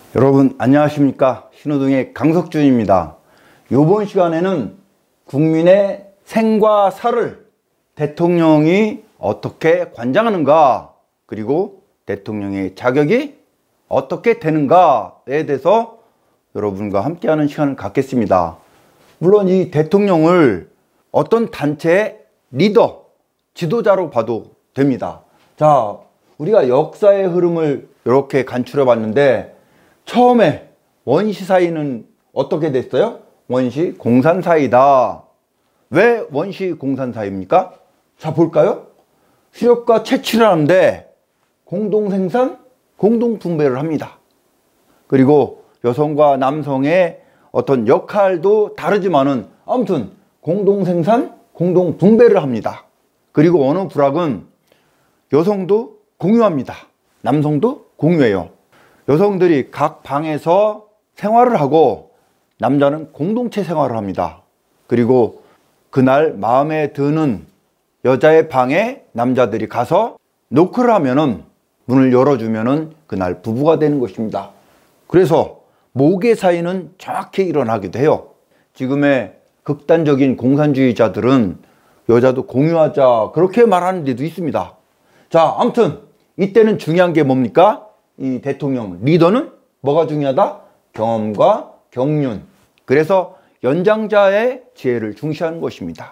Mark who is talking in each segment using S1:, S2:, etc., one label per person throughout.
S1: 여러분 안녕하십니까. 신호등의 강석준입니다. 이번 시간에는 국민의 생과 사를 대통령이 어떻게 관장하는가, 그리고 대통령의 자격이 어떻게 되는가에 대해서 여러분과 함께하는 시간을 갖겠습니다. 물론 이 대통령을 어떤 단체의 리더, 지도자로 봐도 됩니다. 자, 우리가 역사의 흐름을 이렇게 간추려 봤는데, 처음에 원시사회는 어떻게 됐어요? 원시공산사회다. 왜 원시공산사회입니까? 자, 볼까요? 수렵과 채취를 하는데 공동생산, 공동분배를 합니다. 그리고 여성과 남성의 어떤 역할도 다르지만은 아무튼 공동생산, 공동분배를 합니다. 그리고 어느 부락은 여성도 공유합니다. 남성도 공유해요. 여성들이 각 방에서 생활을 하고 남자는 공동체 생활을 합니다. 그리고 그날 마음에 드는 여자의 방에 남자들이 가서 노크를 하면은, 문을 열어주면은 그날 부부가 되는 것입니다. 그래서 모계 사이는 정확히 일어나기도 해요. 지금의 극단적인 공산주의자들은 여자도 공유하자 그렇게 말하는 데도 있습니다. 자, 아무튼 이때는 중요한 게 뭡니까? 이 대통령 리더는 뭐가 중요하다? 경험과 경륜. 그래서 연장자의 지혜를 중시하는 것입니다.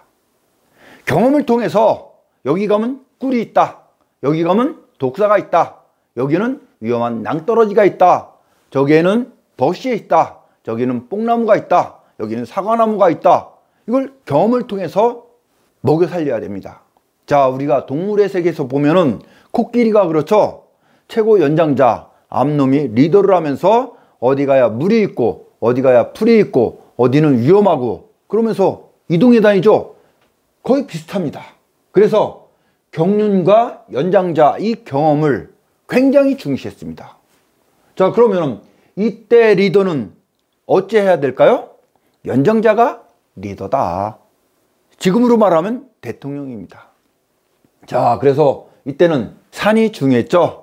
S1: 경험을 통해서 여기 가면 꿀이 있다, 여기 가면 독사가 있다, 여기는 위험한 낭떠러지가 있다, 저기에는 버시에 있다, 저기는 뽕나무가 있다, 여기는 사과나무가 있다. 이걸 경험을 통해서 먹여 살려야 됩니다. 자, 우리가 동물의 세계에서 보면은 코끼리가 그렇죠. 최고 연장자 암놈이 리더를 하면서 어디 가야 물이 있고 어디 가야 풀이 있고 어디는 위험하고 그러면서 이동해 다니죠. 거의 비슷합니다. 그래서 경륜과 연장자, 이 경험을 굉장히 중시했습니다. 자, 그러면 이때 리더는 어찌해야 될까요? 연장자가 리더다. 지금으로 말하면 대통령입니다. 자, 그래서 이때는 산이 중요했죠.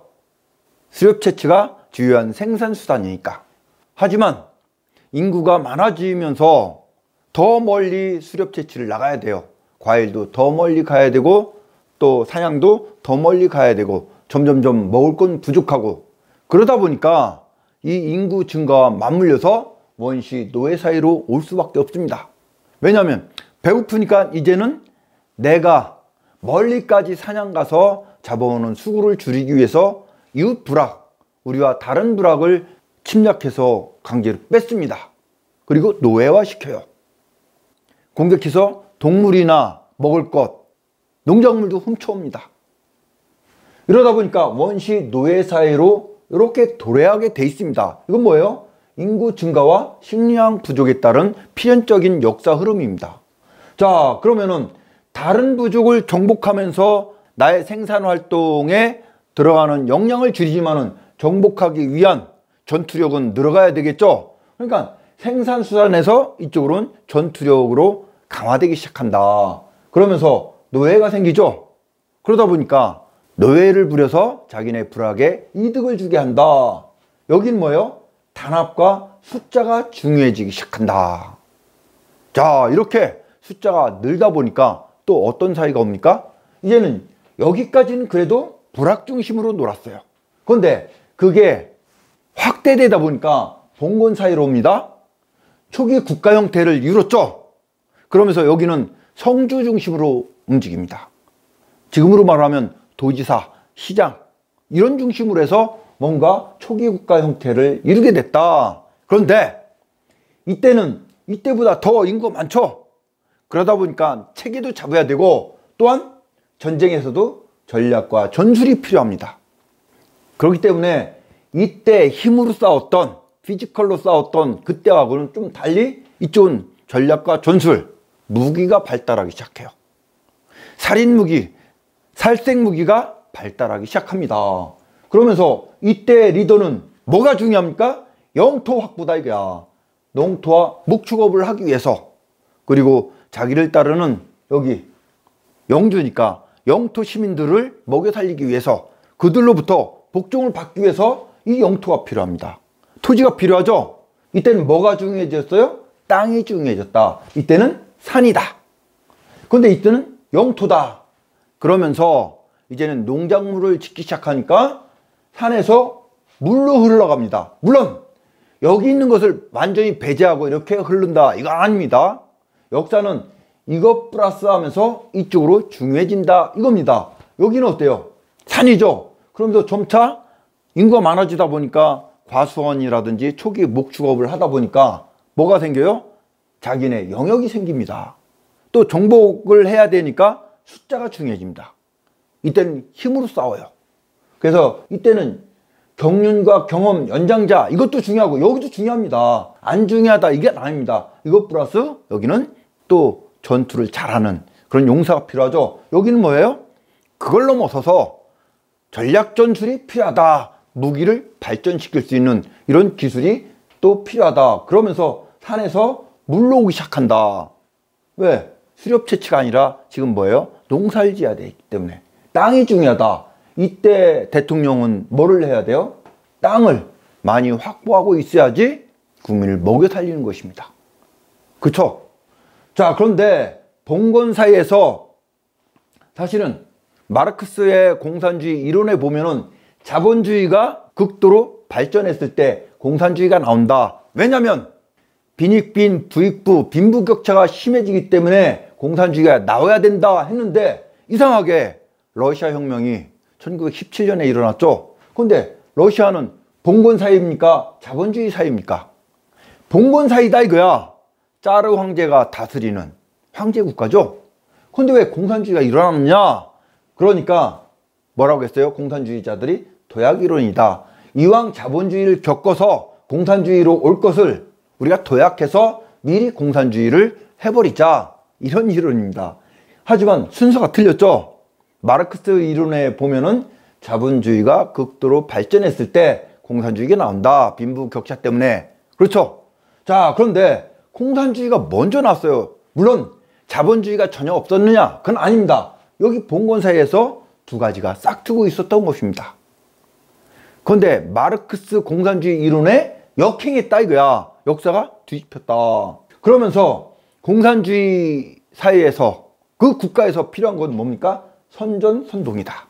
S1: 수렵 채취가 주요한 생산수단이니까. 하지만 인구가 많아지면서 더 멀리 수렵 채취를 나가야 돼요. 과일도 더 멀리 가야 되고 또 사냥도 더 멀리 가야 되고 점점점 먹을 건 부족하고, 그러다 보니까 이 인구 증가와 맞물려서 원시 노예 사회로 올 수밖에 없습니다. 왜냐하면 배고프니까 이제는 내가 멀리까지 사냥 가서 잡아오는 수고를 줄이기 위해서 이웃 부락, 우리와 다른 부락을 침략해서 강제로 뺐습니다. 그리고 노예화 시켜요. 공격해서 동물이나 먹을 것, 농작물도 훔쳐옵니다. 이러다 보니까 원시 노예 사회로 이렇게 도래하게 돼 있습니다. 이건 뭐예요? 인구 증가와 식량 부족에 따른 필연적인 역사 흐름입니다. 자, 그러면은 다른 부족을 정복하면서 나의 생산 활동에 들어가는 역량을 줄이지만은 정복하기 위한 전투력은 늘어가야 되겠죠. 그러니까 생산수단에서 이쪽으로는 전투력으로 강화되기 시작한다. 그러면서 노예가 생기죠. 그러다 보니까 노예를 부려서 자기네 부락에 이득을 주게 한다. 여긴 뭐예요? 단합과 숫자가 중요해지기 시작한다. 자, 이렇게 숫자가 늘다 보니까 또 어떤 사회가 옵니까? 이제는 여기까지는 그래도 부락 중심으로 놀았어요. 그런데 그게 확대되다 보니까 봉건 사회로 옵니다. 초기 국가 형태를 이뤘죠. 그러면서 여기는 성주 중심으로 움직입니다. 지금으로 말하면 도지사, 시장 이런 중심으로 해서 뭔가 초기 국가 형태를 이루게 됐다. 그런데 이때는 이때보다 더 인구가 많죠. 그러다 보니까 체계도 잡아야 되고 또한 전쟁에서도 전략과 전술이 필요합니다. 그렇기 때문에 이때 힘으로 싸웠던, 피지컬로 싸웠던 그때하고는 좀 달리 이쪽은 전략과 전술, 무기가 발달하기 시작해요. 살인무기, 살생무기가 발달하기 시작합니다. 그러면서 이때 리더는 뭐가 중요합니까? 영토 확보다 이거야. 농토와 목축업을 하기 위해서, 그리고 자기를 따르는 여기 영주니까 영토 시민들을 먹여 살리기 위해서, 그들로부터 복종을 받기 위해서 이 영토가 필요합니다. 토지가 필요하죠. 이때는 뭐가 중요해졌어요? 땅이 중요해졌다. 이때는 산이다. 근데 이때는 영토다. 그러면서 이제는 농작물을 짓기 시작하니까 산에서 물로 흘러갑니다. 물론 여기 있는 것을 완전히 배제하고 이렇게 흐른다, 이거 아닙니다. 역사는 이것 플러스 하면서 이쪽으로 중요해진다, 이겁니다. 여기는 어때요? 산이죠. 그러면서 점차 인구가 많아지다 보니까 과수원이라든지 초기 목축업을 하다 보니까 뭐가 생겨요? 자기네 영역이 생깁니다. 또 정복을 해야 되니까 숫자가 중요해집니다. 이때는 힘으로 싸워요. 그래서 이때는 경륜과 경험, 연장자, 이것도 중요하고 여기도 중요합니다. 안 중요하다, 이게 아닙니다. 이것 플러스 여기는 또 전투를 잘하는 그런 용사가 필요하죠. 여기는 뭐예요? 그걸 넘어서서 전략 전술이 필요하다. 무기를 발전시킬 수 있는 이런 기술이 또 필요하다. 그러면서 산에서 물러오기 시작한다. 왜? 수렵 채취가 아니라 지금 뭐예요? 농사를 지어야 되기 때문에 땅이 중요하다. 이때 대통령은 뭐를 해야 돼요? 땅을 많이 확보하고 있어야지 국민을 먹여 살리는 것입니다. 그쵸? 자, 그런데 봉건 사이에서 사실은 마르크스의 공산주의 이론에 보면은 자본주의가 극도로 발전했을 때 공산주의가 나온다. 왜냐면 빈익빈, 부익부, 빈부격차가 심해지기 때문에 공산주의가 나와야 된다 했는데 이상하게 러시아 혁명이 1917년에 일어났죠. 근데 러시아는 봉건 사회입니까? 자본주의 사회입니까? 봉건 사회다 이거야. 짜르 황제가 다스리는 황제 국가죠. 근데 왜 공산주의가 일어났느냐? 그러니까 뭐라고 했어요? 공산주의자들이 도약 이론이다. 이왕 자본주의를 겪어서 공산주의로 올 것을 우리가 도약해서 미리 공산주의를 해버리자. 이런 이론입니다. 하지만 순서가 틀렸죠. 마르크스 이론에 보면은 자본주의가 극도로 발전했을 때 공산주의가 나온다. 빈부격차 때문에. 그렇죠? 자, 그런데 공산주의가 먼저 나왔어요. 물론 자본주의가 전혀 없었느냐? 그건 아닙니다. 여기 봉건 사이에서 두 가지가 싹트고 있었던 것입니다. 그런데 마르크스 공산주의 이론에 역행했다 이거야. 역사가 뒤집혔다. 그러면서 공산주의 사회에서 그 국가에서 필요한 건 뭡니까? 선전선동이다.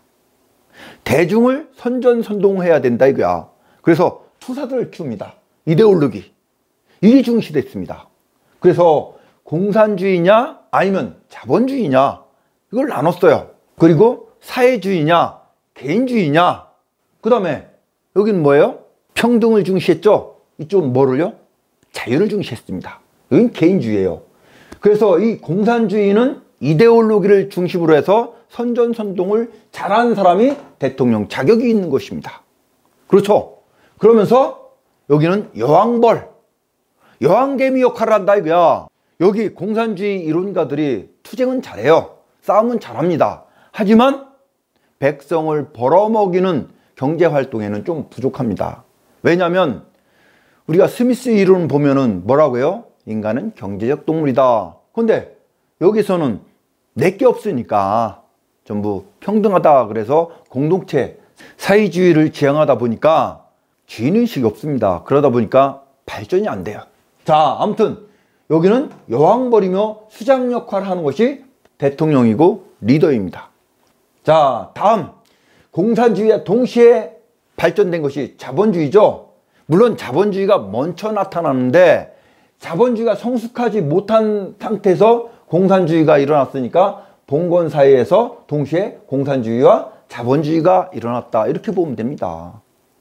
S1: 대중을 선전선동해야 된다 이거야. 그래서 투사들을 키웁니다. 이데올로기. 이게 중시됐습니다. 그래서 공산주의냐 아니면 자본주의냐 이걸 나눴어요. 그리고 사회주의냐 개인주의냐. 그 다음에 여기는 뭐예요? 평등을 중시했죠. 이쪽은 뭐를요? 자유를 중시했습니다. 여긴 개인주의예요. 그래서 이 공산주의는 이데올로기를 중심으로 해서 선전선동을 잘하는 사람이 대통령 자격이 있는 것입니다. 그렇죠? 그러면서 여기는 여왕벌, 여왕개미 역할을 한다 이거야. 여기 공산주의 이론가들이 투쟁은 잘해요. 싸움은 잘합니다. 하지만 백성을 벌어먹이는 경제활동에는 좀 부족합니다. 왜냐하면 우리가 스미스 이론 보면은 뭐라고 해요? 인간은 경제적 동물이다. 근데 여기서는 내게 없으니까 전부 평등하다. 그래서 공동체, 사회주의를 지향하다 보니까 주인의식이 없습니다. 그러다 보니까 발전이 안 돼요. 자, 아무튼 여기는 여왕벌이며 수장 역할을 하는 것이 대통령이고 리더입니다. 자, 다음 공산주의와 동시에 발전된 것이 자본주의죠. 물론 자본주의가 먼저 나타나는데 자본주의가 성숙하지 못한 상태에서 공산주의가 일어났으니까 봉건 사회에서 동시에 공산주의와 자본주의가 일어났다. 이렇게 보면 됩니다.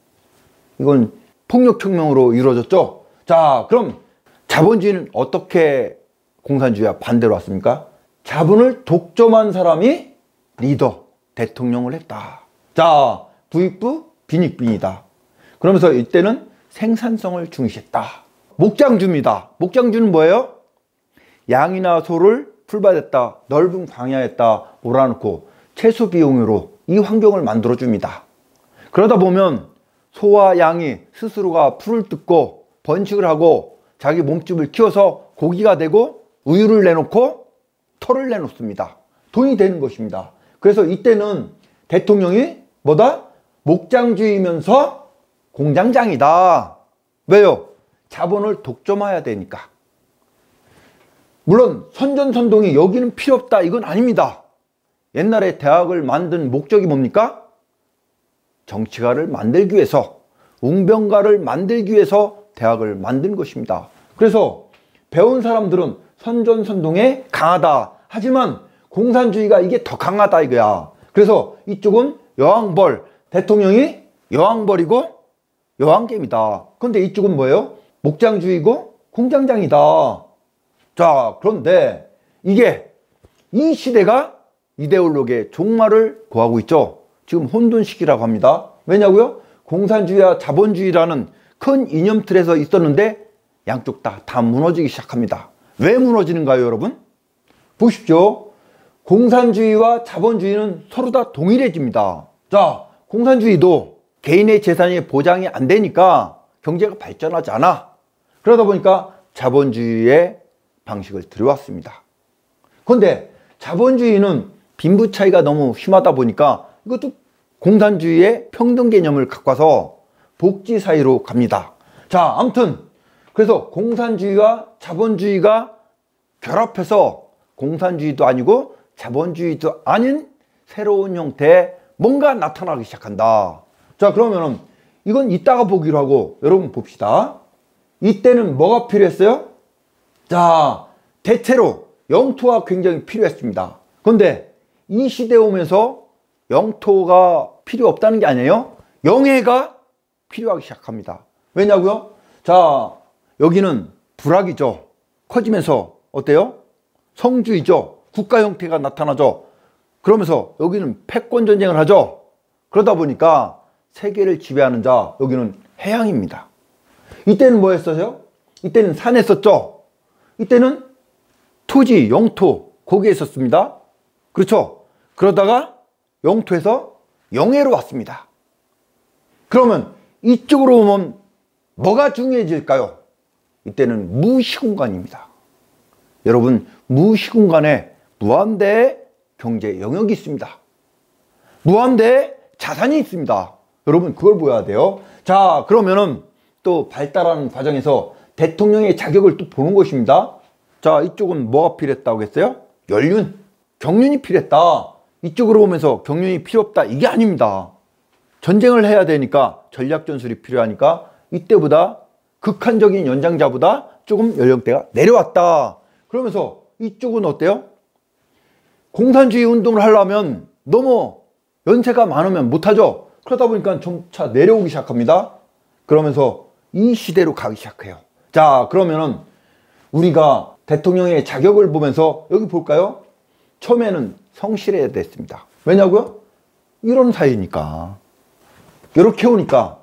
S1: 이건 폭력혁명으로 이루어졌죠. 자, 그럼 자본주의는 어떻게 공산주의와 반대로 왔습니까? 자본을 독점한 사람이 리더, 대통령을 했다. 자, 부익부, 빈익빈이다. 그러면서 이때는 생산성을 중시했다. 목장주입니다. 목장주는 뭐예요? 양이나 소를 풀밭에다 넓은 광야에다 몰아놓고 채소 비용으로 이 환경을 만들어줍니다. 그러다 보면 소와 양이 스스로가 풀을 뜯고 번식을 하고 자기 몸집을 키워서 고기가 되고 우유를 내놓고 털을 내놓습니다. 돈이 되는 것입니다. 그래서 이때는 대통령이 뭐다? 목장주의면서 공장장이다. 왜요? 자본을 독점해야 되니까. 물론 선전선동이 여기는 필요 없다 이건 아닙니다. 옛날에 대학을 만든 목적이 뭡니까? 정치가를 만들기 위해서, 웅변가를 만들기 위해서 대학을 만든 것입니다. 그래서 배운 사람들은 선전선동에 강하다. 하지만 공산주의가 이게 더 강하다 이거야. 그래서 이쪽은 여왕벌, 대통령이 여왕벌이고 여왕개입니다. 그런데 이쪽은 뭐예요? 목장주의고 공장장이다. 자, 그런데 이게 이 시대가 이데올로기의 종말을 구하고 있죠. 지금 혼돈 시기라고 합니다. 왜냐고요? 공산주의와 자본주의라는 큰 이념틀에서 있었는데 양쪽 다 무너지기 시작합니다. 왜 무너지는가요, 여러분? 보십시오. 공산주의와 자본주의는 서로 다 동일해집니다. 자, 공산주의도 개인의 재산이 보장이 안 되니까 경제가 발전하지 않아. 그러다 보니까 자본주의의 방식을 들여왔습니다. 그런데 자본주의는 빈부 차이가 너무 심하다 보니까 이것도 공산주의의 평등 개념을 갖고 와서 복지 사회로 갑니다. 자, 아무튼 그래서 공산주의와 자본주의가 결합해서 공산주의도 아니고 자본주의도 아닌 새로운 형태의 뭔가 나타나기 시작한다. 자, 그러면은 이건 이따가 보기로 하고 여러분 봅시다. 이때는 뭐가 필요했어요? 자, 대체로 영토가 굉장히 필요했습니다. 그런데 이 시대에 오면서 영토가 필요 없다는 게 아니에요. 영해가 필요하기 시작합니다. 왜냐고요? 자, 여기는 불악이죠. 커지면서 어때요? 성주의죠. 국가 형태가 나타나죠. 그러면서 여기는 패권 전쟁을 하죠. 그러다 보니까 세계를 지배하는 자, 여기는 해양입니다. 이때는 뭐 했어요? 이때는 산에 썼죠. 이때는 토지, 영토, 거기에 있었습니다. 그렇죠? 그러다가 영토에서 영해로 왔습니다. 그러면 이쪽으로 오면 뭐가 중요해질까요? 이때는 무시공간입니다. 여러분, 무시공간에 무한대의 경제 영역이 있습니다. 무한대의 자산이 있습니다. 여러분, 그걸 보아야 돼요. 자, 그러면은 또 발달하는 과정에서 대통령의 자격을 또 보는 것입니다. 자, 이쪽은 뭐가 필요했다고 했어요? 연륜, 경륜이 필요했다. 이쪽으로 오면서 경륜이 필요 없다. 이게 아닙니다. 전쟁을 해야 되니까 전략 전술이 필요하니까 이때보다 극한적인 연장자보다 조금 연령대가 내려왔다. 그러면서 이쪽은 어때요? 공산주의 운동을 하려면 너무 연세가 많으면 못하죠. 그러다 보니까 점차 내려오기 시작합니다. 그러면서 이 시대로 가기 시작해요. 자, 그러면은 우리가 대통령의 자격을 보면서 여기 볼까요? 처음에는 성실해야 됐습니다. 왜냐고요? 이런 사이니까. 이렇게 오니까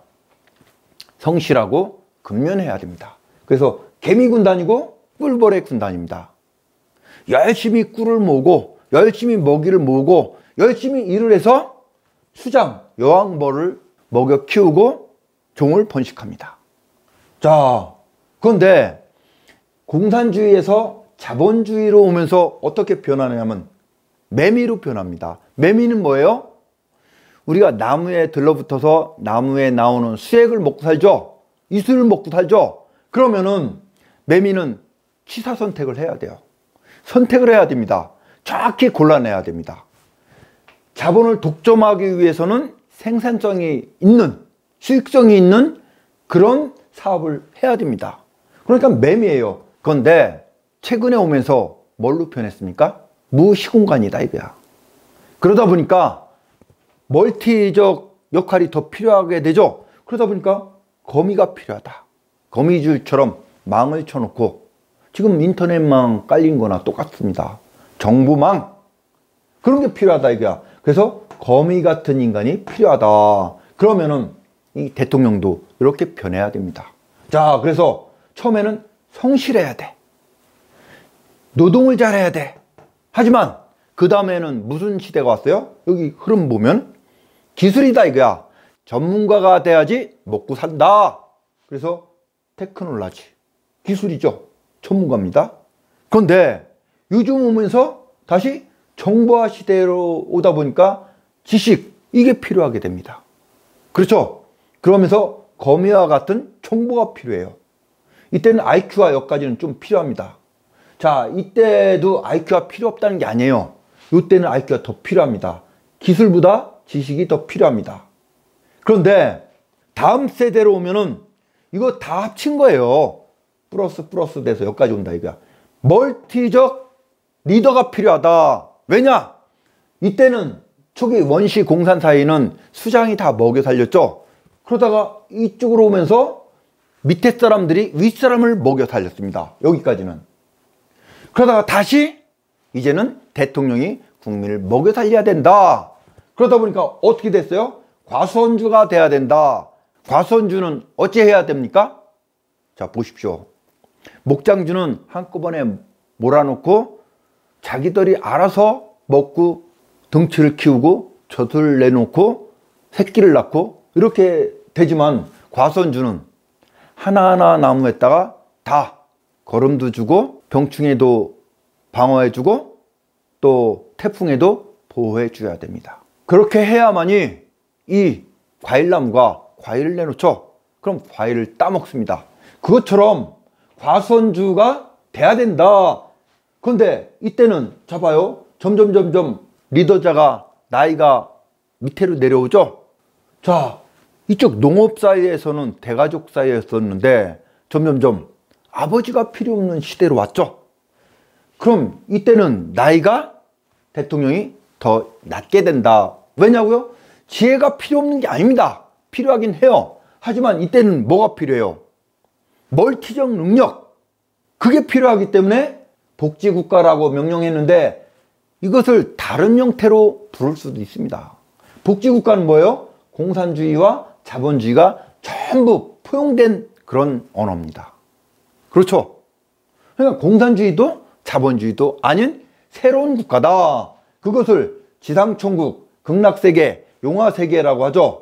S1: 성실하고 근면해야 됩니다. 그래서 개미군단이고 꿀벌의 군단입니다. 열심히 꿀을 모으고 열심히 먹이를 모으고 열심히 일을 해서 수장, 여왕벌을 먹여 키우고 종을 번식합니다. 자, 그런데 공산주의에서 자본주의로 오면서 어떻게 변하냐면 매미로 변합니다. 매미는 뭐예요? 우리가 나무에 들러붙어서 나무에 나오는 수액을 먹고 살죠. 이슬을 먹고 살죠. 그러면은 매미는 취사 선택을 해야 돼요. 선택을 해야 됩니다. 정확히 골라내야 됩니다. 자본을 독점하기 위해서는 생산성이 있는, 수익성이 있는 그런 사업을 해야 됩니다. 그러니까 매미예요. 그런데 최근에 오면서 뭘로 변했습니까? 무시공간이다 이거야. 그러다 보니까 멀티적 역할이 더 필요하게 되죠. 그러다 보니까 거미가 필요하다. 거미줄처럼 망을 쳐놓고 지금 인터넷망 깔린 거나 똑같습니다. 정보망, 그런 게 필요하다 이거야. 그래서 거미 같은 인간이 필요하다. 그러면은 이 대통령도 이렇게 변해야 됩니다. 자, 그래서 처음에는 성실해야 돼. 노동을 잘해야 돼. 하지만 그 다음에는 무슨 시대가 왔어요? 여기 흐름 보면 기술이다 이거야. 전문가가 돼야지 먹고 산다. 그래서 테크놀로지, 기술이죠. 전문가입니다. 그런데 요즘 오면서 다시 정보화 시대로 오다 보니까 지식, 이게 필요하게 됩니다. 그렇죠? 그러면서 거미와 같은 정보가 필요해요. 이때는 IQ와 여기까지는 좀 필요합니다. 자, 이때도 IQ가 필요 없다는 게 아니에요. 이때는 IQ가 더 필요합니다. 기술보다 지식이 더 필요합니다. 그런데 다음 세대로 오면은 이거 다 합친 거예요. 플러스 돼서 여기까지 온다 이거야. 멀티적 리더가 필요하다. 왜냐? 이때는 초기 원시 공산 사회는 수장이 다 먹여 살렸죠. 그러다가 이쪽으로 오면서 밑에 사람들이 윗사람을 먹여 살렸습니다. 여기까지는. 그러다가 다시 이제는 대통령이 국민을 먹여 살려야 된다. 그러다 보니까 어떻게 됐어요? 과수원주가 돼야 된다. 과수원주는 어찌 해야 됩니까? 자, 보십시오. 목장주는 한꺼번에 몰아놓고 자기들이 알아서 먹고 덩치를 키우고 젖을 내놓고 새끼를 낳고 이렇게 되지만 과수원주는 하나하나 나무에다가 다 거름도 주고 병충해도 방어해주고 또 태풍에도 보호해줘야 됩니다. 그렇게 해야만이 이 과일나무가 과일을 내놓죠. 그럼 과일을 따먹습니다. 그것처럼 과수원주가 돼야 된다. 그런데 이때는 잡아요. 점점 리더자가 나이가 밑으로 내려오죠. 자, 이쪽 농업 사회에서는 대가족 사회였었는데 점점 아버지가 필요 없는 시대로 왔죠. 그럼 이때는 나이가 대통령이 더 낮게 된다. 왜냐고요? 지혜가 필요 없는 게 아닙니다. 필요하긴 해요. 하지만 이때는 뭐가 필요해요? 멀티적 능력. 그게 필요하기 때문에 복지국가라고 명명했는데 이것을 다른 형태로 부를 수도 있습니다. 복지국가는 뭐예요? 공산주의와 자본주의가 전부 포용된 그런 언어입니다. 그렇죠? 그러니까 공산주의도 자본주의도 아닌 새로운 국가다. 그것을 지상천국, 극락세계, 용화세계라고 하죠.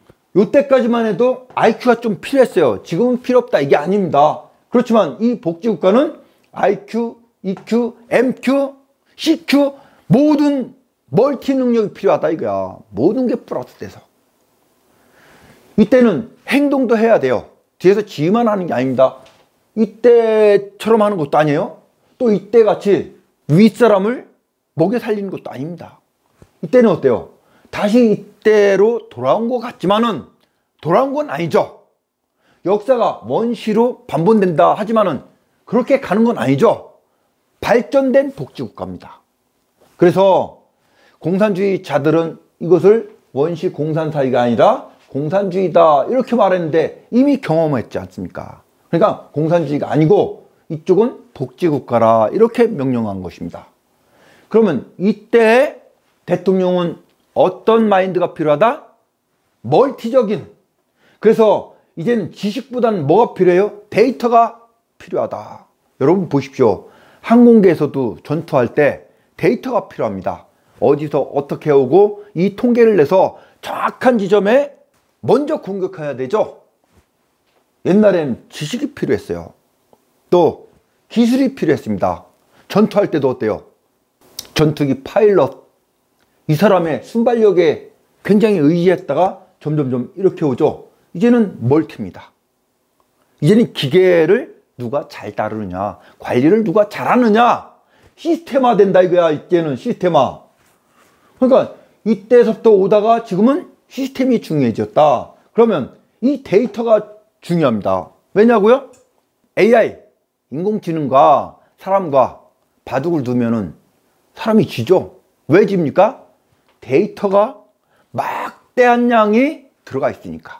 S1: 이때까지만 해도 IQ가 좀 필요했어요. 지금은 필요 없다 이게 아닙니다. 그렇지만 이 복지국가는 IQ, EQ, MQ, CQ 모든 멀티 능력이 필요하다 이거야. 모든 게 플러스 돼서. 이때는 행동도 해야 돼요. 뒤에서 지휘만 하는 게 아닙니다. 이때처럼 하는 것도 아니에요. 또 이때같이 윗사람을 먹여 살리는 것도 아닙니다. 이때는 어때요? 다시 이때로 돌아온 것 같지만은 돌아온 건 아니죠. 역사가 원시로 반복된다 하지만은 그렇게 가는 건 아니죠. 발전된 복지국가입니다. 그래서 공산주의자들은 이것을 원시 공산사회가 아니라 공산주의다 이렇게 말했는데 이미 경험했지 않습니까? 그러니까 공산주의가 아니고 이쪽은 복지국가라 이렇게 명령한 것입니다. 그러면 이때 대통령은 어떤 마인드가 필요하다? 멀티적인. 그래서 이제는 지식보다는 뭐가 필요해요? 데이터가 필요하다. 여러분 보십시오. 항공기에서도 전투할 때 데이터가 필요합니다. 어디서 어떻게 오고 이 통계를 내서 정확한 지점에 먼저 공격해야 되죠. 옛날에는 지식이 필요했어요. 또 기술이 필요했습니다. 전투할 때도 어때요? 전투기 파일럿 이 사람의 순발력에 굉장히 의지했다가 점점 이렇게 오죠. 이제는 멀티입니다. 이제는 기계를 누가 잘 다루느냐, 관리를 누가 잘하느냐, 시스템화 된다 이거야. 이때는 시스템화. 그러니까 이때서부터 오다가 지금은 시스템이 중요해졌다. 그러면 이 데이터가 중요합니다. 왜냐고요? AI, 인공지능과 사람과 바둑을 두면은 사람이 지죠. 왜 집니까? 데이터가 막대한 양이 들어가 있으니까.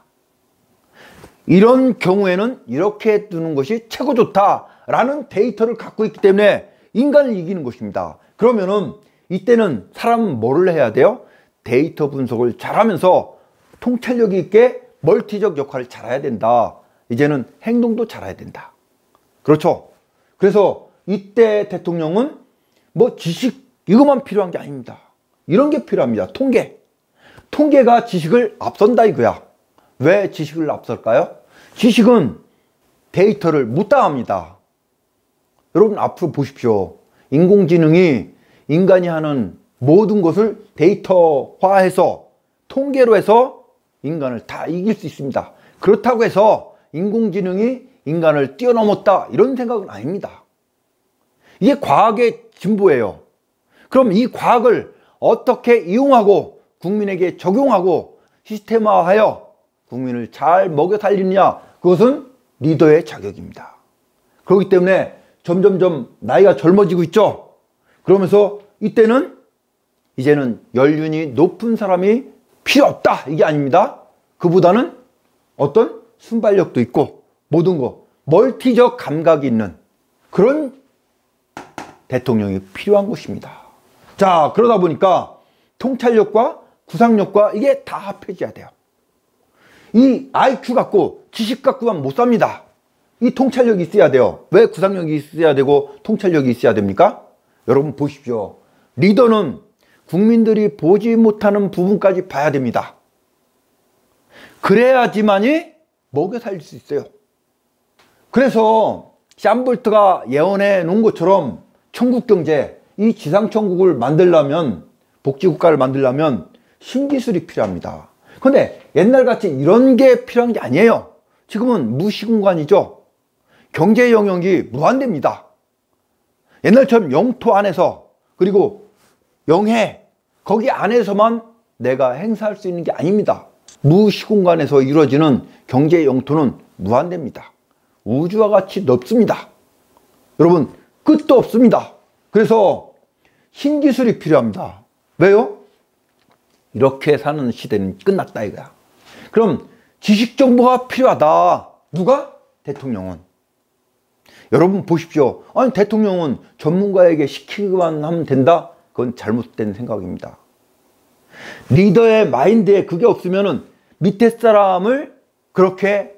S1: 이런 경우에는 이렇게 두는 것이 최고 좋다라는 데이터를 갖고 있기 때문에 인간을 이기는 것입니다. 그러면은 이때는 사람은 뭐를 해야 돼요? 데이터 분석을 잘하면서 통찰력 있게 멀티적 역할을 잘해야 된다. 이제는 행동도 잘해야 된다. 그렇죠? 그래서 이때 대통령은 뭐 지식 이것만 필요한 게 아닙니다. 이런 게 필요합니다. 통계. 통계가 지식을 앞선다 이거야. 왜 지식을 앞설까요? 지식은 데이터를 무당합니다. 여러분 앞으로 보십시오. 인공지능이 인간이 하는 모든 것을 데이터화해서 통계로 해서 인간을 다 이길 수 있습니다. 그렇다고 해서 인공지능이 인간을 뛰어넘었다 이런 생각은 아닙니다. 이게 과학의 진보예요. 그럼 이 과학을 어떻게 이용하고 국민에게 적용하고 시스템화하여 국민을 잘 먹여 살리느냐, 그것은 리더의 자격입니다. 그렇기 때문에 점점점 나이가 젊어지고 있죠. 그러면서 이제는 연륜이 높은 사람이 필요 없다 이게 아닙니다. 그보다는 어떤 순발력도 있고 모든 거 멀티적 감각이 있는 그런 대통령이 필요한 것입니다. 자, 그러다 보니까 통찰력과 구상력과 이게 다 합해져야 돼요. 이 IQ 갖고 지식 갖고만 못 삽니다. 이 통찰력이 있어야 돼요. 왜 구상력이 있어야 되고 통찰력이 있어야 됩니까? 여러분 보십시오. 리더는 국민들이 보지 못하는 부분까지 봐야 됩니다. 그래야지만이 먹여 살릴 수 있어요. 그래서 샴볼트가 예언해 놓은 것처럼 천국경제, 이 지상천국을 만들려면, 복지국가를 만들려면 신기술이 필요합니다. 근데 옛날같이 이런 게 필요한 게 아니에요. 지금은 무시공간이죠. 경제 영역이 무한대입니다. 옛날처럼 영토 안에서, 그리고 영해, 거기 안에서만 내가 행사할 수 있는 게 아닙니다. 무시공간에서 이루어지는 경제 영토는 무한대입니다. 우주와 같이 넓습니다. 여러분, 끝도 없습니다. 그래서 신기술이 필요합니다. 왜요? 이렇게 사는 시대는 끝났다 이거야. 그럼 지식정보가 필요하다. 누가? 대통령은. 여러분 보십시오. 아니 대통령은 전문가에게 시키기만 하면 된다? 그건 잘못된 생각입니다. 리더의 마인드에 그게 없으면은 밑에 사람을 그렇게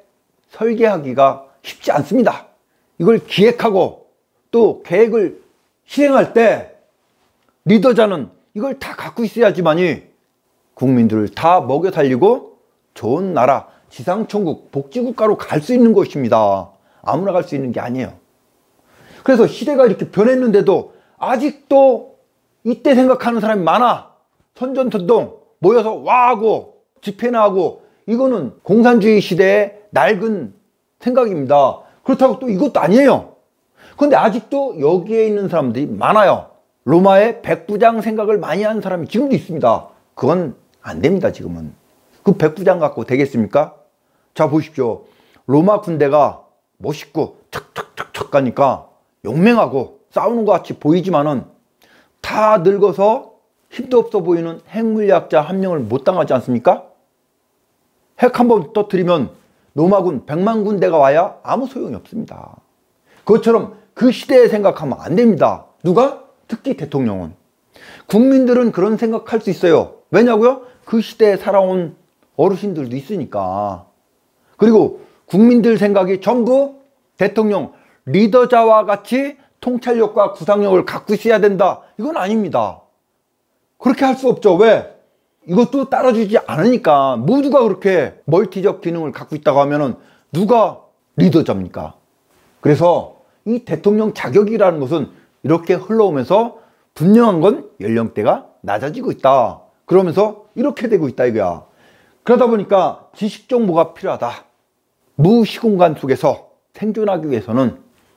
S1: 설계하기가 쉽지 않습니다. 이걸 기획하고 또 계획을 실행할 때 리더자는 이걸 다 갖고 있어야지만이 국민들을 다 먹여 살리고 좋은 나라, 지상천국, 복지국가로 갈 수 있는 것입니다. 아무나 갈 수 있는 게 아니에요. 그래서 시대가 이렇게 변했는데도 아직도 이때 생각하는 사람이 많아. 선전선동 모여서 와하고 집회나 하고, 이거는 공산주의 시대의 낡은 생각입니다. 그렇다고 또 이것도 아니에요. 그런데 아직도 여기에 있는 사람들이 많아요. 로마의 백부장 생각을 많이 하는 사람이 지금도 있습니다. 그건 안 됩니다. 지금은 그 백부장 갖고 되겠습니까? 자 보십시오. 로마 군대가 멋있고 척척척척 가니까 용맹하고 싸우는 것 같이 보이지만은 다 늙어서 힘도 없어 보이는 핵물리학자 한 명을 못 당하지 않습니까? 핵 한 번 터뜨리면 로마군 100만 군대가 와야 아무 소용이 없습니다. 그것처럼 그 시대에 생각하면 안 됩니다. 누가? 특히 대통령은. 국민들은 그런 생각할 수 있어요. 왜냐고요? 그 시대에 살아온 어르신들도 있으니까. 그리고 국민들 생각이 전부 대통령, 리더자와 같이 통찰력과 구상력을 갖고 있어야 된다. 이건 아닙니다. 그렇게 할 수 없죠. 왜? 이것도 따라주지 않으니까. 모두가 그렇게 멀티적 기능을 갖고 있다고 하면은 누가 리더자입니까? 그래서 이 대통령 자격이라는 것은 이렇게 흘러오면서 분명한 건 연령대가 낮아지고 있다. 그러면서 이렇게 되고 있다 이거야. 그러다 보니까 지식 정보가 필요하다. 무시공간 속에서 생존하기 위해서는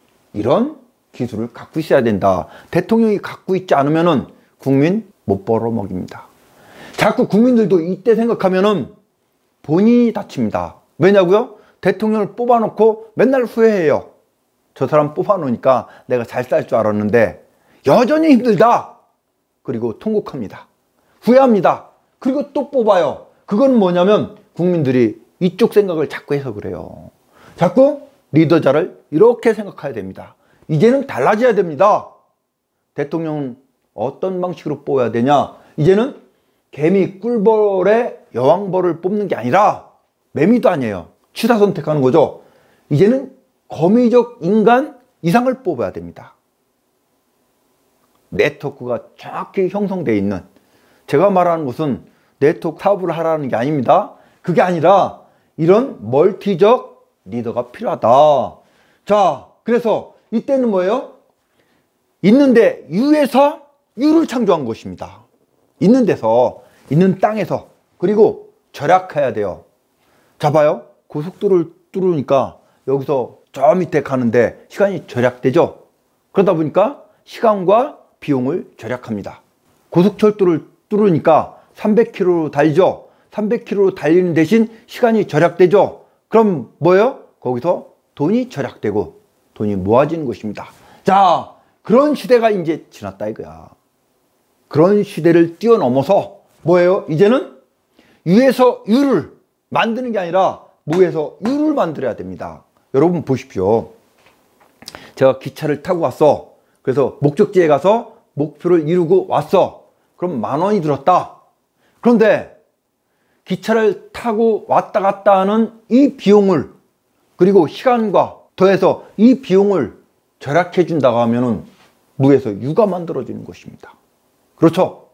S1: 이런 기술을 갖고 있어야 된다. 대통령이 갖고 있지 않으면은 국민 못 벌어먹입니다. 자꾸 국민들도 이때 생각하면은 본인이 다칩니다. 왜냐고요? 대통령을 뽑아놓고 맨날 후회해요. 저 사람 뽑아놓으니까 내가 잘 살 줄 알았는데 여전히 힘들다. 그리고 통곡합니다. 후회합니다. 그리고 또 뽑아요. 그건 뭐냐면 국민들이 이쪽 생각을 자꾸 해서 그래요. 자꾸 리더자를 이렇게 생각해야 됩니다. 이제는 달라져야 됩니다. 대통령은 어떤 방식으로 뽑아야 되냐? 이제는 개미 꿀벌에 여왕벌을 뽑는 게 아니라, 매미도 아니에요. 취사 선택하는 거죠. 이제는 거미적 인간 이상을 뽑아야 됩니다. 네트워크가 정확히 형성되어 있는, 제가 말하는 것은 네트워크 사업을 하라는 게 아닙니다. 그게 아니라 이런 멀티적 리더가 필요하다. 자, 그래서 이때는 뭐예요? 있는데 유에서 유를 창조한 것입니다. 있는 데서, 있는 땅에서. 그리고 절약해야 돼요. 자 봐요. 고속도로를 뚫으니까 여기서 저 밑에 가는데 시간이 절약되죠. 그러다 보니까 시간과 비용을 절약합니다. 고속철도를 뚫으니까 300km로 달리죠. 300km로 달리는 대신 시간이 절약되죠. 그럼 뭐예요? 거기서 돈이 절약되고 돈이 모아지는 것입니다. 자, 그런 시대가 이제 지났다 이거야. 그런 시대를 뛰어넘어서 뭐예요? 이제는 유에서 유를 만드는 게 아니라 무에서 유를 만들어야 됩니다. 여러분 보십시오. 제가 기차를 타고 왔어. 그래서 목적지에 가서 목표를 이루고 왔어. 그럼 10,000원이 들었다. 그런데 기차를 타고 왔다 갔다 하는 이 비용을, 그리고 시간과 더해서 이 비용을 절약해 준다고 하면은 무에서 유가 만들어지는 것입니다. 그렇죠?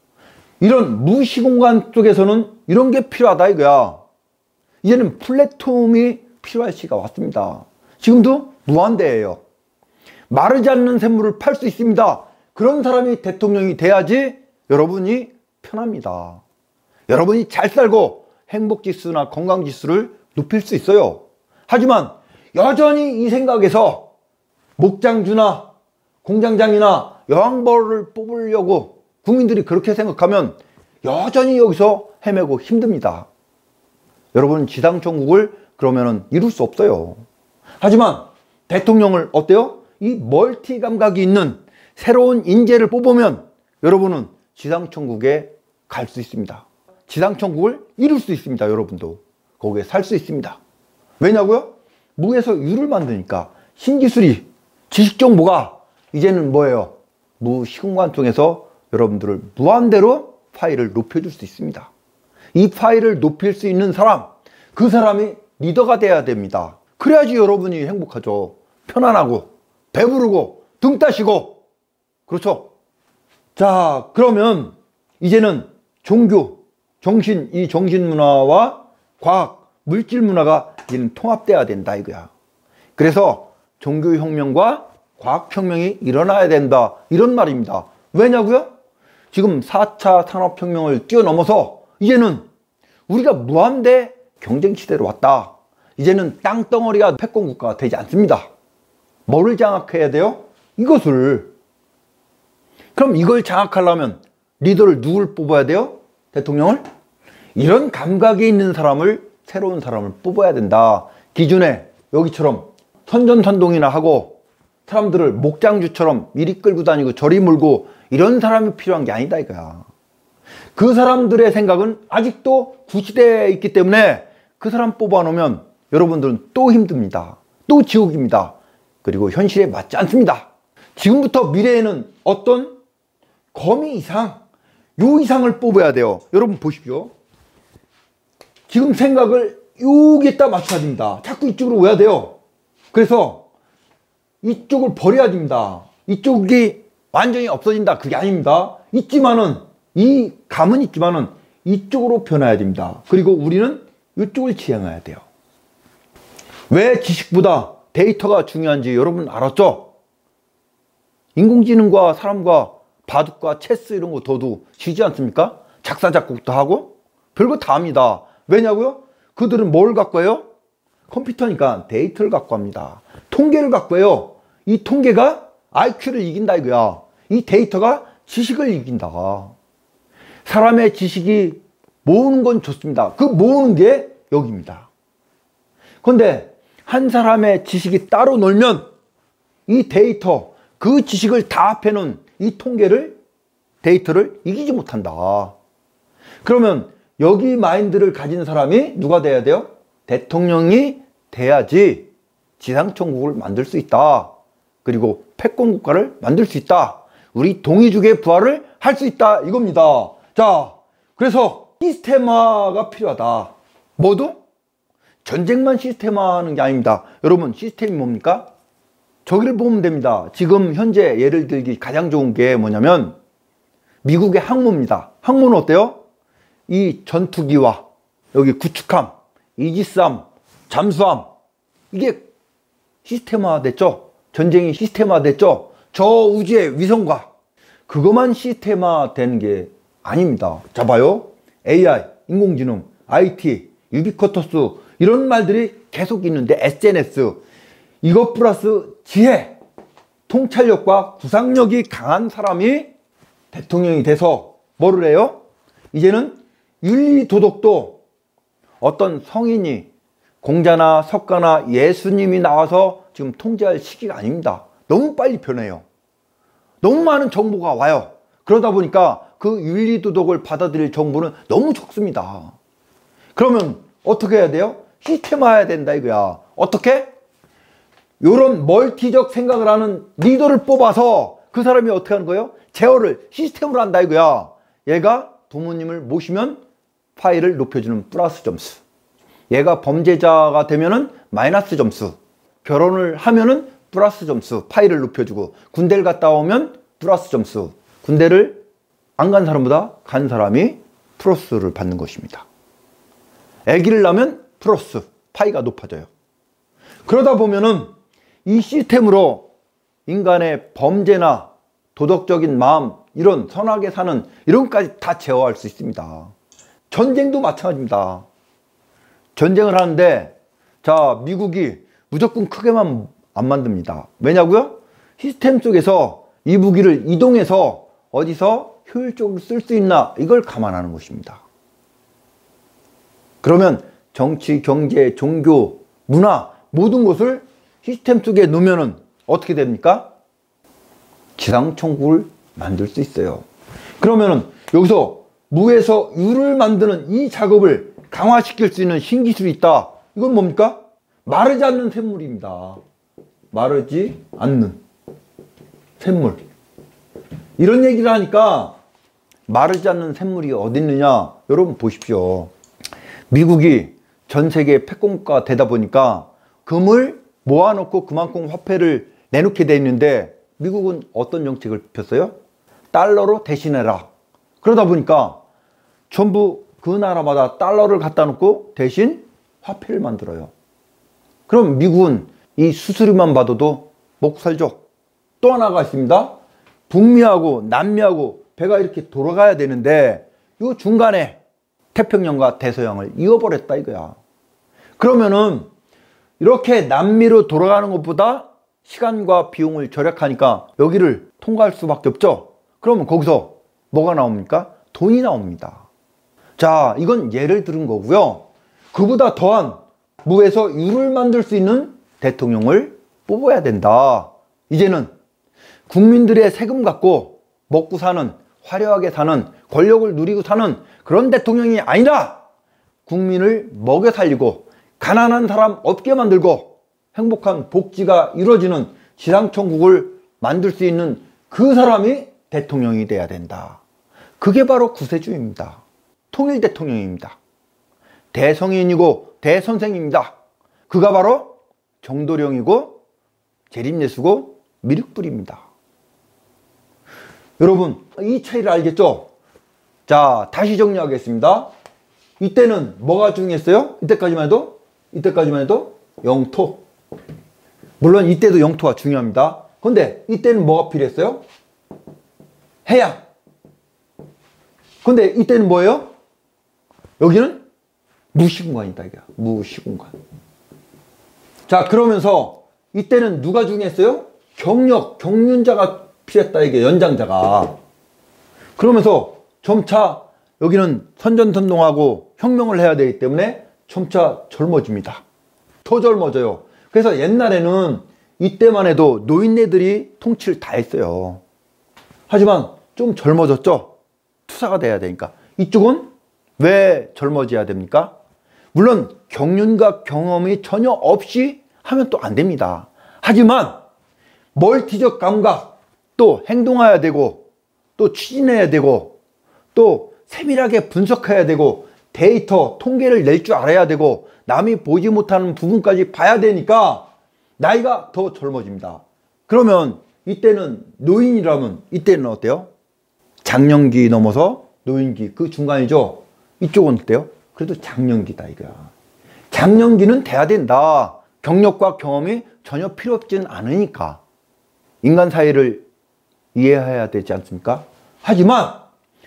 S1: 이런 무시공간 쪽에서는 이런 게 필요하다 이거야. 이제는 플랫폼이 필요할 시기가 왔습니다. 지금도 무한대예요. 마르지 않는 샘물을 팔 수 있습니다. 그런 사람이 대통령이 돼야지 여러분이 편합니다. 여러분이 잘 살고 행복지수나 건강지수를 높일 수 있어요. 하지만 여전히 이 생각에서 목장주나 공장장이나 여왕벌을 뽑으려고 국민들이 그렇게 생각하면 여전히 여기서 헤매고 힘듭니다. 여러분 지상천국을 그러면은 이룰 수 없어요. 하지만 대통령을 어때요? 이 멀티 감각이 있는 새로운 인재를 뽑으면 여러분은 지상천국에 갈 수 있습니다. 지상천국을 이룰 수 있습니다. 여러분도 거기에 살 수 있습니다. 왜냐고요? 무에서 유를 만드니까 신기술이, 지식정보가 이제는 뭐예요? 무시공간 통해서 여러분들을 무한대로 파일을 높여줄 수 있습니다. 이 파일을 높일 수 있는 사람, 그 사람이 리더가 돼야 됩니다. 그래야지 여러분이 행복하죠. 편안하고 배부르고 등 따시고. 그렇죠? 자, 그러면 이제는 종교, 정신, 이 정신문화와 과학, 물질문화가 이제는 통합돼야 된다 이거야. 그래서 종교혁명과 과학혁명이 일어나야 된다 이런 말입니다. 왜냐고요? 지금 4차 산업혁명을 뛰어넘어서 이제는 우리가 무한대 경쟁시대로 왔다. 이제는 땅덩어리가 패권국가가 되지 않습니다. 뭐를 장악해야 돼요? 이것을. 그럼 이걸 장악하려면 리더를 누굴 뽑아야 돼요? 대통령을? 이런 감각이 있는 사람을, 새로운 사람을 뽑아야 된다. 기존에 여기처럼 선전선동이나 하고 사람들을 목장주처럼 이리 끌고 다니고 저리 물고 이런 사람이 필요한 게 아니다 이거야. 그 사람들의 생각은 아직도 구시대에 있기 때문에 그 사람 뽑아놓으면 여러분들은 또 힘듭니다. 또 지옥입니다. 그리고 현실에 맞지 않습니다. 지금부터 미래에는 어떤 거미 이상, 요 이상을 뽑아야 돼요. 여러분 보십시오. 지금 생각을 여기에다 맞춰야 됩니다. 자꾸 이쪽으로 오야 돼요. 그래서 이쪽을 버려야 됩니다. 이쪽이 완전히 없어진다 그게 아닙니다. 있지만은 이 감은 있지만은 이쪽으로 변해야 됩니다. 그리고 우리는 이쪽을 지향해야 돼요. 왜 지식보다 데이터가 중요한지 여러분 알았죠? 인공지능과 사람과 바둑과 체스 이런 거 둬도 지지 않습니까? 작사 작곡도 하고 별거 다 합니다. 왜냐고요? 그들은 뭘 갖고 해요? 컴퓨터니까 데이터를 갖고 합니다. 통계를 갖고 해요. 이 통계가 IQ를 이긴다 이거야. 이 데이터가 지식을 이긴다. 사람의 지식이 모으는 건 좋습니다. 그 모으는 게 여기입니다. 그런데 한 사람의 지식이 따로 놀면 이 데이터, 그 지식을 다 합해놓은 이 통계를, 데이터를 이기지 못한다. 그러면 여기 마인드를 가진 사람이 누가 돼야 돼요? 대통령이 돼야지 지상천국을 만들 수 있다. 그리고 패권국가를 만들 수 있다. 우리 동이족의 부활을 할 수 있다 이겁니다. 자, 그래서 시스템화가 필요하다. 뭐도? 전쟁만 시스템화하는 게 아닙니다. 여러분 시스템이 뭡니까? 저기를 보면 됩니다. 지금 현재 예를 들기 가장 좋은 게 뭐냐면 미국의 항모입니다. 항모는 어때요? 이 전투기와 여기 구축함, 이지스함, 잠수함 이게 시스템화 됐죠? 전쟁이 시스템화 됐죠? 저 우주의 위성과 그것만 시스템화 되는 게 아닙니다. 자 봐요. AI, 인공지능, IT, 유비쿼터스 이런 말들이 계속 있는데 SNS 이것 플러스 지혜, 통찰력과 구상력이 강한 사람이 대통령이 돼서 뭐를 해요? 이제는 윤리 도덕도 어떤 성인이 공자나 석가나 예수님이 나와서 지금 통제할 시기가 아닙니다. 너무 빨리 변해요. 너무 많은 정보가 와요. 그러다 보니까 그 윤리 도덕을 받아들일 정보는 너무 적습니다. 그러면 어떻게 해야 돼요? 시스템화해야 된다 이거야. 어떻게? 요런 멀티적 생각을 하는 리더를 뽑아서 그 사람이 어떻게 하는 거예요? 제어를 시스템으로 한다 이거야. 얘가 부모님을 모시면 파일을 높여주는 플러스 점수, 얘가 범죄자가 되면은 마이너스 점수, 결혼을 하면은 플러스 점수, 파일을 높여주고, 군대를 갔다 오면 플러스 점수, 군대를 안 간 사람보다 간 사람이 플러스를 받는 것입니다. 아기를 낳으면 플러스, 파이가 높아져요. 그러다 보면은 이 시스템으로 인간의 범죄나 도덕적인 마음, 이런 선하게 사는 이런 것까지 다 제어할 수 있습니다. 전쟁도 마찬가지입니다. 전쟁을 하는데 자, 미국이 무조건 크게만 안 만듭니다. 왜냐고요? 시스템 속에서 이 무기를 이동해서 어디서 효율적으로 쓸 수 있나 이걸 감안하는 것입니다. 그러면 정치, 경제, 종교, 문화 모든 것을 시스템 속에 놓으면 어떻게 됩니까? 지상천국을 만들 수 있어요. 그러면은 여기서 무에서 유를 만드는 이 작업을 강화시킬 수 있는 신기술이 있다. 이건 뭡니까? 마르지 않는 샘물입니다. 마르지 않는 샘물. 이런 얘기를 하니까 마르지 않는 샘물이 어디 있느냐? 여러분 보십시오. 미국이 전 세계 패권국가가 되다 보니까 금을 모아놓고 그만큼 화폐를 내놓게 돼 있는데 미국은 어떤 정책을 폈어요? 달러로 대신해라. 그러다 보니까 전부 그 나라마다 달러를 갖다 놓고 대신 화폐를 만들어요. 그럼 미국은 이 수수료만 받아도 먹고 살죠. 또 하나가 있습니다. 북미하고 남미하고 배가 이렇게 돌아가야 되는데 이 중간에 태평양과 대서양을 이어버렸다 이거야. 그러면은 이렇게 남미로 돌아가는 것보다 시간과 비용을 절약하니까 여기를 통과할 수밖에 없죠. 그러면 거기서 뭐가 나옵니까? 돈이 나옵니다. 자, 이건 예를 들은 거고요. 그보다 더한 무에서 유를 만들 수 있는 대통령을 뽑아야 된다. 이제는 국민들의 세금 갖고 먹고 사는, 화려하게 사는, 권력을 누리고 사는 그런 대통령이 아니라 국민을 먹여 살리고 가난한 사람 없게 만들고 행복한 복지가 이루어지는 지상천국을 만들 수 있는 그 사람이 대통령이 돼야 된다. 그게 바로 구세주입니다. 통일 대통령입니다. 대성인이고 대선생입니다. 그가 바로 정도령이고 재림예수고 미륵불입니다. 여러분 이 차이를 알겠죠? 자, 다시 정리하겠습니다. 이때는 뭐가 중요했어요? 이때까지만 해도 영토. 물론 이때도 영토가 중요합니다. 근데 이때는 뭐가 필요했어요? 해양. 근데 이때는 뭐예요? 여기는 무시공간이다 이게. 무시공간. 자, 그러면서 이때는 누가 중요했어요? 경륜자가 필요했다 이게. 연장자가. 그러면서 점차 여기는 선전선동하고 혁명을 해야 되기 때문에 점차 젊어집니다. 더 젊어져요. 그래서 옛날에는 이때만 해도 노인네들이 통치를 다 했어요. 하지만 좀 젊어졌죠? 투사가 돼야 되니까. 이쪽은 왜 젊어져야 됩니까? 물론 경륜과 경험이 전혀 없이 하면 또 안 됩니다. 하지만 멀티적 감각, 또 행동해야 되고 또 추진해야 되고 또 세밀하게 분석해야 되고 데이터, 통계를 낼 줄 알아야 되고 남이 보지 못하는 부분까지 봐야 되니까 나이가 더 젊어집니다. 그러면 이때는 노인이라면 이때는 어때요? 장년기 넘어서 노인기 그 중간이죠. 이쪽은 어때요? 그래도 장년기다 이거야. 장년기는 돼야 된다. 경력과 경험이 전혀 필요 없지는 않으니까 인간 사회를 이해해야 되지 않습니까? 하지만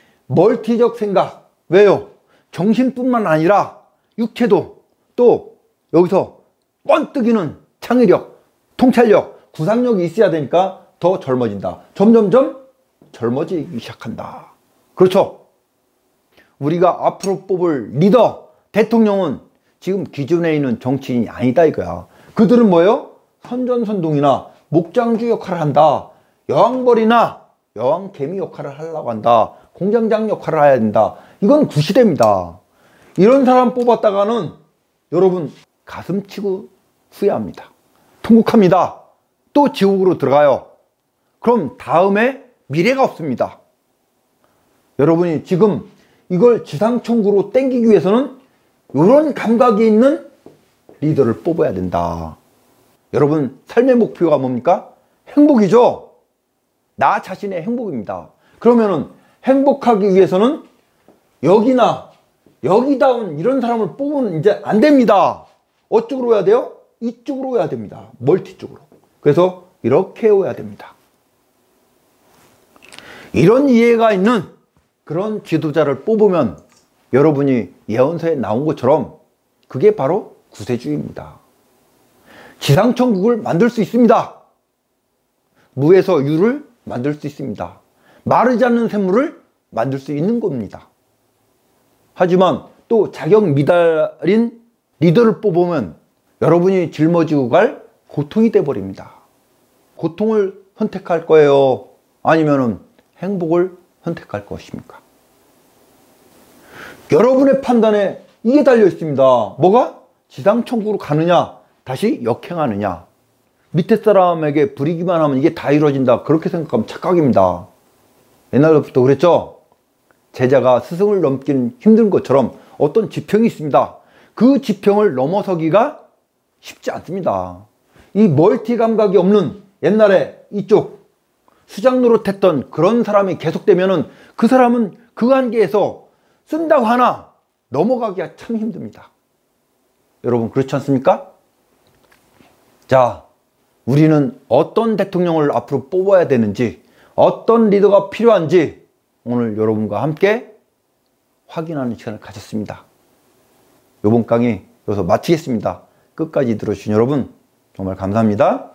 S1: 멀티적 생각, 왜요? 정신뿐만 아니라 육체도 또 여기서 번뜩이는 창의력, 통찰력, 구상력이 있어야 되니까 더 젊어진다. 점점점 젊어지기 시작한다. 그렇죠? 우리가 앞으로 뽑을 리더, 대통령은 지금 기존에 있는 정치인이 아니다 이거야. 그들은 뭐예요? 선전선동이나 목장주 역할을 한다. 여왕벌이나 여왕개미 역할을 하려고 한다. 공장장 역할을 해야 된다. 이건 구시대입니다. 이런 사람 뽑았다가는 여러분 가슴 치고 후회합니다. 통곡합니다. 또 지옥으로 들어가요. 그럼 다음에 미래가 없습니다. 여러분이 지금 이걸 지상천국으로 땡기기 위해서는 이런 감각이 있는 리더를 뽑아야 된다. 여러분 삶의 목표가 뭡니까? 행복이죠. 나 자신의 행복입니다. 그러면은 행복하기 위해서는 여기나 여기다운 이런 사람을 뽑으면 이제 안 됩니다. 어쪽으로 해야 돼요? 이쪽으로 해야 됩니다. 멀티 쪽으로. 그래서 이렇게 해야 됩니다. 이런 이해가 있는 그런 지도자를 뽑으면 여러분이 예언서에 나온 것처럼 그게 바로 구세주입니다. 지상천국을 만들 수 있습니다. 무에서 유를 만들 수 있습니다. 마르지 않는 샘물을 만들 수 있는 겁니다. 하지만 또 자격 미달인 리더를 뽑으면 여러분이 짊어지고 갈 고통이 돼버립니다. 고통을 선택할 거예요? 아니면 행복을 선택할 것입니까? 여러분의 판단에 이게 달려 있습니다. 뭐가? 지상천국으로 가느냐, 다시 역행하느냐. 밑에 사람에게 부리기만 하면 이게 다 이루어진다. 그렇게 생각하면 착각입니다. 옛날부터 그랬죠? 제자가 스승을 넘기는 힘든 것처럼 어떤 지평이 있습니다. 그 지평을 넘어서기가 쉽지 않습니다. 이 멀티 감각이 없는 옛날에 이쪽 수장 노릇했던 그런 사람이 계속되면은 그 사람은 그 한계에서 쓴다고 하나 넘어가기가 참 힘듭니다. 여러분 그렇지 않습니까? 자, 우리는 어떤 대통령을 앞으로 뽑아야 되는지, 어떤 리더가 필요한지 오늘 여러분과 함께 확인하는 시간을 가졌습니다. 이번 강의 여기서 마치겠습니다. 끝까지 들어주신 여러분 정말 감사합니다.